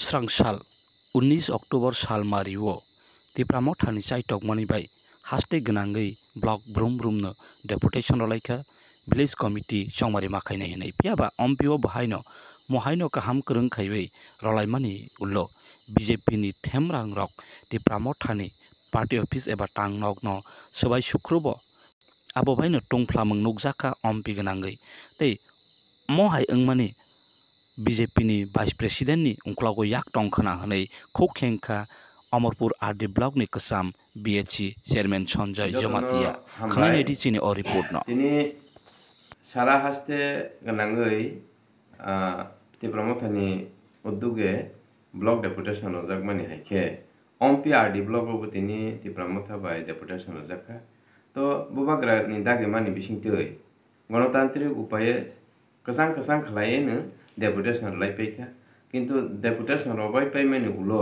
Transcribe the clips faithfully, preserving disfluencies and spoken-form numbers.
स्रां साल उन्नीस अक्टोबर साल मारियो तिप्रा मोथानि चाइटक मनिबाय हास्टे गनांगै ब्लक ब्रुम ब्रुमनो डेपुटेशन रलाइखा विलेज कमिटी संमारी माखायनाय होनाय पियाबा अम्पियो बाहायनो महायनो काहाम करं खाइबै रलाइमानि उल्लो बीजेपी नि थेमरां रक तिप्रा मोथानि पार्टी ऑफिस एबा टांगनक न सबाय शुक्रबो आबो भाइनो तungphlama नुकजाखा अम्पी गनांगै तै महाय अंगमानि बीजेपी नि वाइस प्रेसिडेंट नि उंख्लागो याक टंखना हनै khukhengkha अमरपुर आरडी ब्लॉक नि कसाम बीएचसी चेयरमैन संजय जमातिया खानाय एडी चिनि अ रिपोर्ट न तिनी सारा हास्ते गनांगै तिप्रा मोथानि उद्दुगे ब्लॉक डेपुटेशन रजाक मानि हाइखे अम्पी आरडी ब्लॉक बो तिनी तिप्रा मोथा बाय डेपुटेशन रजाका तो बुबाग्रा नि दागे मानि बिसिंतै गणतांत्रिक उपाये कसां कसां खलायेनो डेपुटेशन लाइपैखा किन्तु डेपुटेशन रबाय पैमानि उलो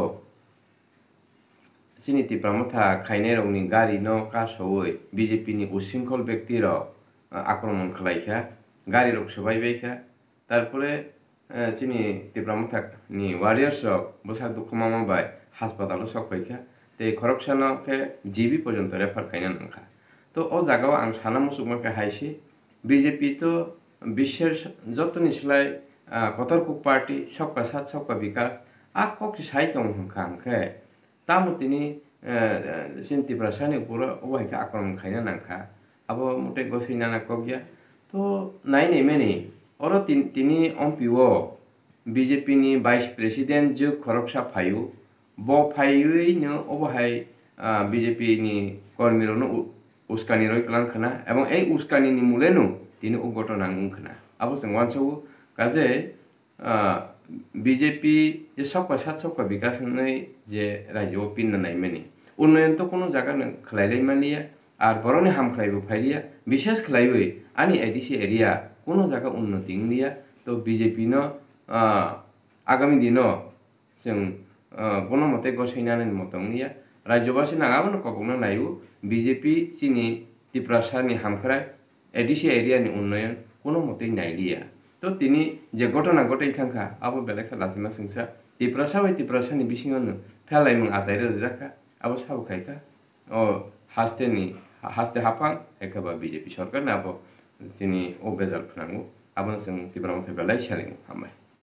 चिनि तिप्रा मोथा खाइनाय रौनि गारि न कासौै बीजेपी नि उसिंखल व्यक्ति र आक्रमण खलाइखा गारि रक सबायबायखा तारपरे चिनि तिप्रा मोथा नि वारियर्स बसा दुखमामा बाय हासपाताल सकबायखा ते खरकसान के जीबी पर्यन्त रेफार खाइना नंखा तो ओ जागाव आं साना मुसुकमाखा हाइसि बीजेपी तो बिशेर जतनि सिलाय कतरकुक पार्टी सबका साथ सबका विकास आको कि साइतों हंखा हंखे तामुतिनी सिंतिप्रा सानि पुरा ओबाइखा आक्रमण खाइना नंखा अब मुटे गसैना ना कगया तो नाइ नै मेनि और तिन तिनी अम्पिओ बीजेपी नि वाइस प्रेसिडेंट जो खरकसा फायु बो फायुइनो ओबाहाय बीजेपी नि कर्मीरनो उस्कानि रय क्लांखना एवं ए उस्कानि नि मुलेनु तिनी उ घटना अंखना अब जों वानसौ काजे बीजेपी जे सबका साथ सबका विकास नै जे राज्य पिन नाइ मेनि उन्नयन तो कोनो जागा न खलाइलै मानिया आर बरनि हामख्लाइबो फाइलिया विशेष खलाइबै आनि एडिसि एरिया कोनो जागा उन्नति इंलिया तो बीजेपी न आगामी दिनो जों कोनो मते गसैनानि मतंनिया राज्यबासि नागाबो कबंना नायु बीजेपी चिनि तिप्रासानि हामख्राय एडिसि एरिया नि उन्नयन कोनो मते नाइलिया तो तिनी जे घटना घटै थांखा आबो बेलेखा लासिमा संसा तिप्रासा बाय तिप्रासानि बिसिङावनो फेलायमों आजायरो जाखा आबो साबखायखा ओ हास्तेनि हास्ते हाफां एखाबा बीजेपी सरकार नाबो जोंनि ओ बेजाल फनांगौ आबो जों तिप्रा मोथाय बेलाय सालिङो हामबाय।